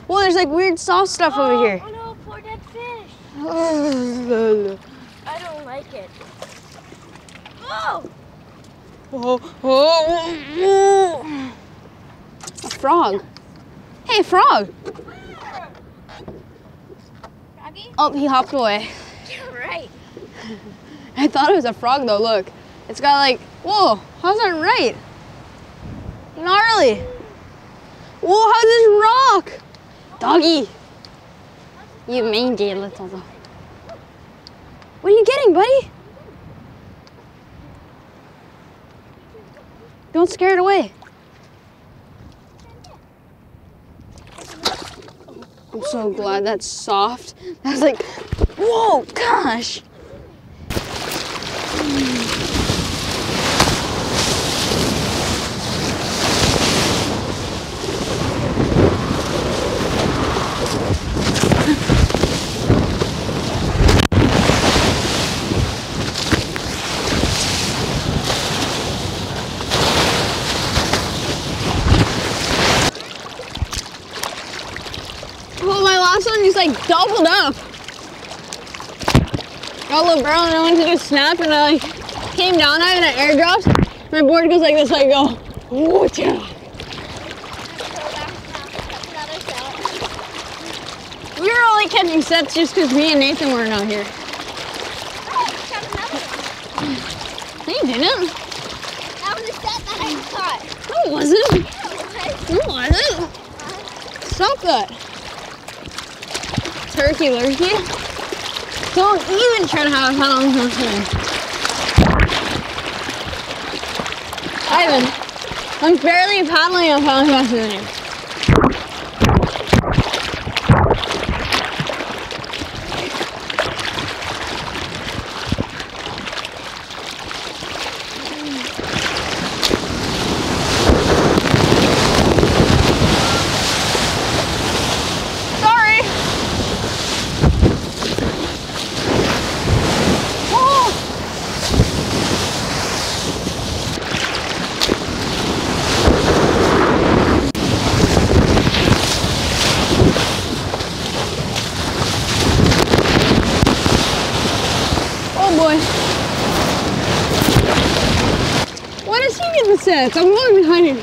Whoa, there's like weird soft stuff over here. Oh no, poor dead fish. I don't like it. Oh! Oh. A frog. Hey, frog. Froggy? Oh, he hopped away. You're right. I thought it was a frog though, look. It's got like, whoa, how's that right? Gnarly. Whoa, how's this rock? Doggy. You mangy little dog. What are you getting, buddy? Don't scare it away. I'm so glad that's soft. That was like, whoa, gosh. Well, my last one just like doubled up. Got a little barrel and I went to do snap and I like came down at it and it airdrops. My board goes like this, I go, what's up? We were only catching sets just because me and Nathan weren't out here. No, you didn't. That was a set that I caught. No, it wasn't. No, it wasn't. Stop that. Turkey lurkey. Don't even try to have a paddle on today. Ivan, I'm barely paddling on paddle faster than you. Why does he get the sets? I'm going behind him.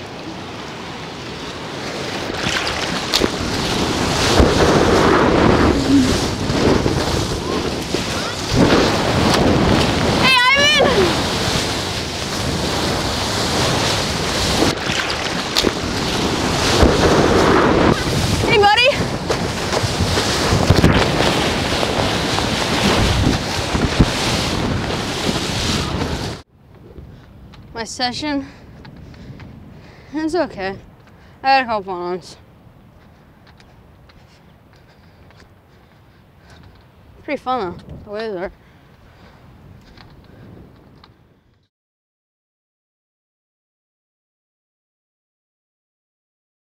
Hey, Ivan! Hey, buddy! My session, it's okay. I had a couple ones. Pretty fun though, the waves are.